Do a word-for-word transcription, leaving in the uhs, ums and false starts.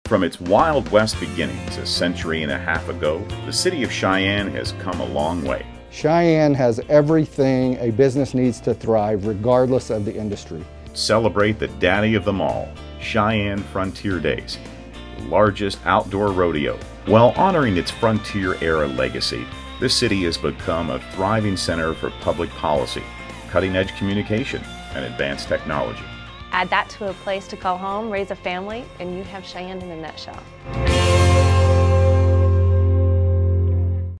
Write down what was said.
From its Wild West beginnings a century and a half ago, the city of Cheyenne has come a long way. Cheyenne has everything a business needs to thrive, regardless of the industry. Celebrate the daddy of them all, Cheyenne Frontier Days, the largest outdoor rodeo. While honoring its frontier-era legacy, this city has become a thriving center for public policy, cutting-edge communication, and advanced technology. Add that to a place to call home, raise a family, and you have Cheyenne in a nutshell.